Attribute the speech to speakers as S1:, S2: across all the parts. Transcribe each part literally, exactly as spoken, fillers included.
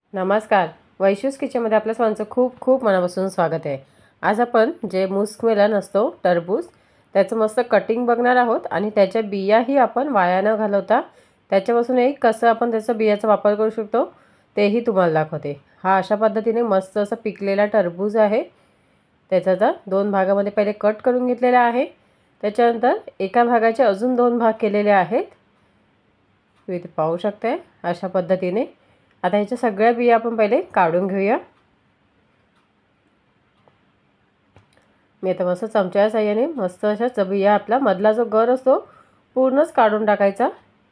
S1: नमस्कार, वैशूज किचनमध्ये आपल्या सर्वांचं खूप खूप मनापासून स्वागत आहे। आज आपण जे मुस्कमेलन असतो टरबूज त्याचं मस्त कटिंग बघणार आहोत आणि त्याच्या बियाही आपण वाया न घालवता त्याच्यापासून एक कसं आपण त्याचा बियाचा वापर करू शकतो तेही तुम्हाला दाखवते। हा अशा पद्धतीने मस्त असं पिकलेला टरबूज आहे। त्याचा दोन भागामध्ये पहिले कट करून घेतलेला आहे। त्याच्यानंतर एका भागाचे अजून दोन भाग केलेले आहेत। तुम्ही इथे पाहू शकता अशा पद्धतीने। आता ह्याच्या सगळ्या बिया आपण पहिले काढून घेऊया। मी आता मस्त चमच्याच्या साहाय्याने मस्त अशा बिया आपला मधला जो गर असतो पूर्णच काढून टाकायचा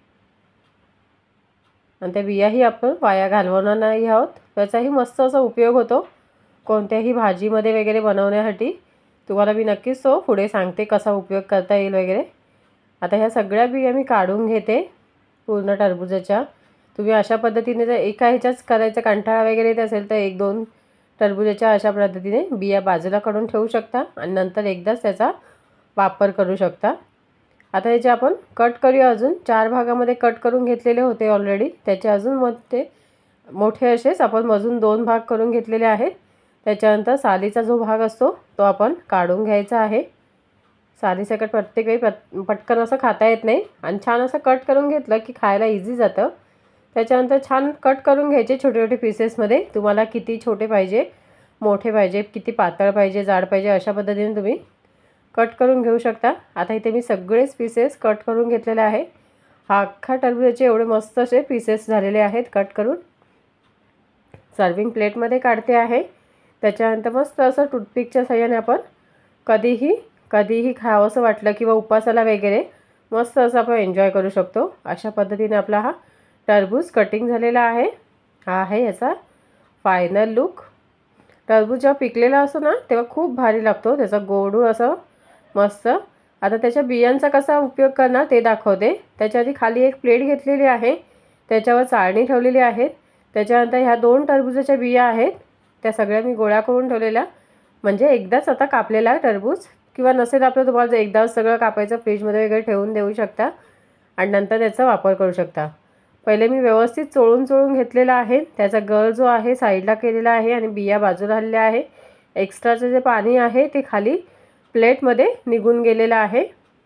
S1: आणि त्या बियाही आपण वाया घालवणार नाही आहोत। त्याचाही मस्त असा उपयोग होतो कोणत्याही भाजीमध्ये वगैरे बनवण्यासाठी। तुम्हाला मी नक्कीच तो पुढे सांगते कसा उपयोग करता येईल वगैरे। आता ह्या सगळ्या बिया मी काढून घेते पूर्ण टरबूजाच्या। तुम्ही अशा पद्धतीने जर एका ह्याच्याच करायचा कंटाळा वगैरे येत असेल तर एक दोन टरबूजाच्या अशा पद्धतीने बिया बाजूला काढून ठेवू शकता आणि नंतर एकदाच त्याचा वापर करू शकता। आता याचे आपण कट करूया। अजून चार भागामध्ये कट करून घेतलेले होते ऑलरेडी। त्याचे अजून मोठे मोठे असेच आपण अजून दोन भाग करून घेतलेले आहेत। त्याच्यानंतर सालीचा जो भाग असतो तो आपण काढून घ्यायचा आहे। सालीसकट प्रत्येक वेळी पटकन असं खाता येत नाही आणि छान असं कट करून घेतलं की खायला इझी जातं। त्याच्यानंतर छान कट करून घ्यायचे छोटे छोटे पीसेसमध्ये। तुम्हाला किती छोटे पाहिजे, मोठे पाहिजे, किती पातळ पाहिजे, जाड पाहिजे अशा पद्धतीने तुम्ही कट करून घेऊ शकता। आता इथे मी सगळेच पीसेस कट करून घेतलेले आहे। हा अख्खा टरबूजाचे एवढे मस्त असे पीसेस झालेले आहेत कट करून। सर्विंग प्लेटमध्ये काढते आहे। त्याच्यानंतर मस्त असं टूथपिकच्या साहाय्याने आपण कधीही कधीही खावंसं वाटलं किंवा उपासाला वगैरे मस्त असं आपण एन्जॉय करू शकतो। अशा पद्धतीने आपला हा टरबूज कटिंग झालेला आहे। हा आहे याचा फायनल लुक। टरबूज जेव्हा पिकलेला असतो ना तेव्हा खूप भारी लागतो, त्याचा गोडूळ असं मस्त। आता त्याच्या बियांचा कसा उपयोग करणार ते दाखवते। त्याच्याआधी खाली एक प्लेट घेतलेली आहे, त्याच्यावर चाळणी ठेवलेली आहे। त्याच्यानंतर ह्या दोन टरबूजाच्या बिया आहेत त्या सगळ्या मी गोळा करून ठेवलेल्या, म्हणजे एकदाच आता कापलेला टरबूज किंवा नसेल आपलं तुम्हाला जर एकदाच सगळं कापायचं फ्रीजमध्ये वगैरे ठेवून देऊ शकता आणि नंतर त्याचा वापर करू शकता। पहिले मी व्यवस्थित चोळून चोळून घेतलेला आहे। त्याचा गर जो आहे साईडला केलेला आहे आणि बिया बाजूला हल्ल्या आहे। एक्स्ट्राचं जे पाणी आहे ते खाली प्लेटमध्ये निघून गेलेलं आहे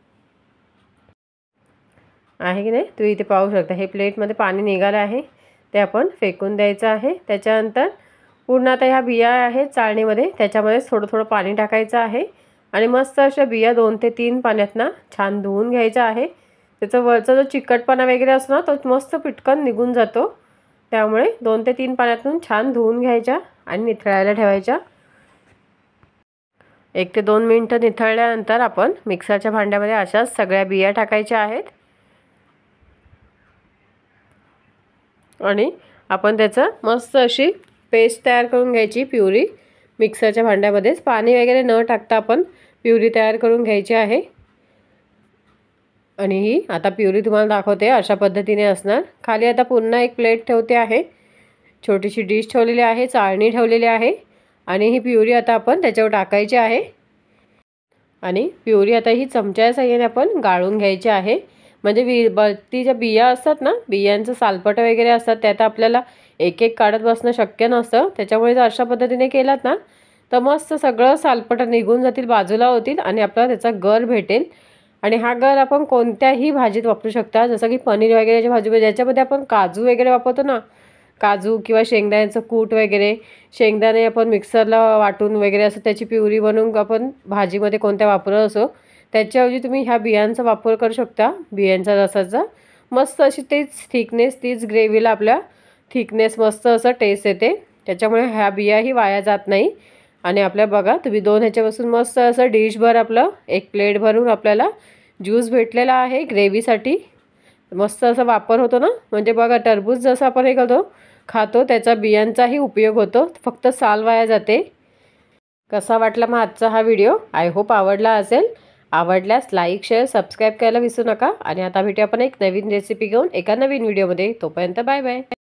S1: आहे की नाही तुम्ही इथे पाहू शकता। हे प्लेटमध्ये पाणी निघालं आहे ते आपण फेकून द्यायचं आहे। त्याच्यानंतर पूर्ण आता ह्या बिया आहेत चाळणीमध्ये त्याच्यामध्ये थोडं थोडं पाणी टाकायचं आहे आणि मस्त अशा बिया दोन ते तीन पाण्यातनं छान धुवून घ्यायचं आहे। त्याचा वरचा जो चिकटपणा वगैरे असतो ना तो मस्त पिटकन निघून जातो। त्यामुळे दोन ते तीन पाण्यातून छान धुवून घ्यायच्या आणि निथळायला ठेवायच्या। एक ते दोन मिनिटं निथळल्यानंतर आपण मिक्सरच्या भांड्यामध्ये अशाच सगळ्या बिया टाकायच्या आहेत आणि आपण त्याचं मस्त अशी पेस्ट तयार करून घ्यायची, प्युरी। मिक्सरच्या भांड्यामध्येच पाणी वगैरे न टाकता आपण प्युरी तयार करून घ्यायची आहे आणि ही आता प्युरी तुम्हाला दाखवते अशा पद्धतीने असणार। खाली आता पुन्हा एक प्लेट ठेवते आहे, छोटीशी डिश ठेवलेली आहे, चाळणी ठेवलेली आहे आणि ही प्युरी आता आपण त्याच्यावर टाकायची आहे आणि प्युरी आता ही चमच्याच्या साहाय्याने आपण गाळून घ्यायची आहे। म्हणजे बी बत्ती ज्या बिया असतात ना बियांचं सालपट वगैरे असतात त्यात आपल्याला एक एक काढत बसणं शक्य नसतं। त्याच्यामुळे जर अशा पद्धतीने केलात ना तर मस्त सगळं सालपट निघून जातील, बाजूला होतील आणि आपल्याला त्याचा गर भेटेल। आणि हा गर आपण कोणत्याही भाजीत वापरू शकता, जसं की पनीर वगैरेच्या भाजी ज्याच्यामध्ये आपण काजू वगैरे वापरतो ना, काजू किंवा शेंगदाण्याचं कूट वगैरे, शेंगदाणे आपण मिक्सरला वाटून वगैरे असं त्याची प्युरी बनवून आपण भाजीमध्ये कोणत्या वापरत असो त्याच्याऐवजी तुम्ही ह्या बियांचा वापर करू शकता। बियांचा रसाचा मस्त अशी तेच थिकनेस, तीच ग्रेव्हीला आपल्या थिकनेस मस्त असं टेस्ट येते। त्याच्यामुळे ह्या बियाही वाया जात नाही आणि आपल्या बघा तुम्ही दोन ह्याच्यापासून मस्त असं डिशभर आपलं एक प्लेट भरून आपल्याला ज्यूस भेटलेला आहे ग्रेव्हीसाठी। मस्त असा वापर होतो ना, म्हणजे बघा टरबूज जसं आपण हे करतो खातो त्याचा बियांचाही उपयोग होतो, फक्त साल वाया जाते। कसा वाटला मग आजचा हा व्हिडिओ? आय होप आवडला असेल। आवडल्यास लाईक, शेअर, सबस्क्राईब करायला विसरू नका आणि आता भेटूया आपण एक नवीन रेसिपी घेऊन एका नवीन व्हिडिओमध्ये। तोपर्यंत बाय बाय।